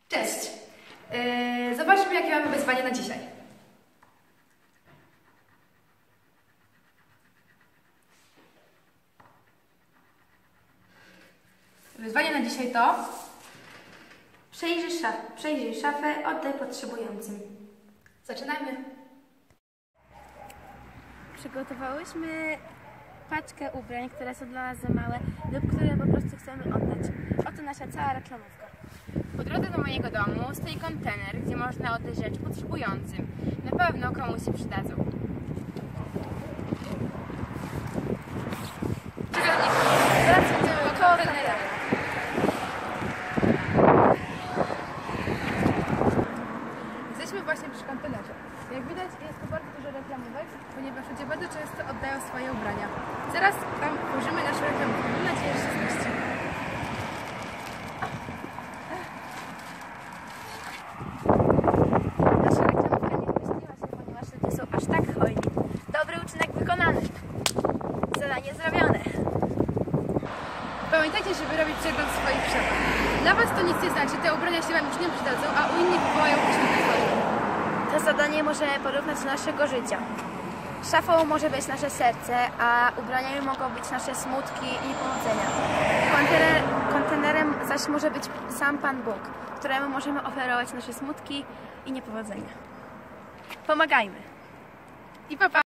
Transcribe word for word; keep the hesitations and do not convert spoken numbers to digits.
Cześć! Yy, zobaczmy, jakie mamy wyzwanie na dzisiaj. Wyzwanie na dzisiaj to... Przejrzyj, szaf przejrzyj szafę, oddaj potrzebującym. Zaczynajmy! Przygotowałyśmy paczkę ubrań, które są dla nas za małe lub które po prostu chcemy oddać. Oto nasza cała reklamówka. Po drodze do mojego domu stoi kontener, gdzie można oddać rzeczy potrzebującym. Na pewno komuś się przydadzą. Teraz będziemy do kontenera. Jesteśmy właśnie przy kontenerze. Jak widać, jest tu bardzo dużo reklamówek, ponieważ ludzie bardzo często oddają swoje ubrania. Zaraz tam włożymy nasze reklamówki. Mam nadzieję, że się zmieści. Nasza reklamówka nie zmieściła się, ponieważ ludzie są aż tak hojni. Dobry uczynek wykonany. Zadanie zrobione. Pamiętajcie, żeby robić przegląd swoich szafek. Dla Was to nic nie znaczy, te ubrania się Wam już nie przydadzą, a u innych wywołają uśmiech. To zadanie możemy porównać do naszego życia. Szafą może być nasze serce, a ubraniami mogą być nasze smutki i niepowodzenia. Kontener, kontenerem zaś może być sam Pan Bóg, któremu możemy oferować nasze smutki i niepowodzenia. Pomagajmy! I pa, pa.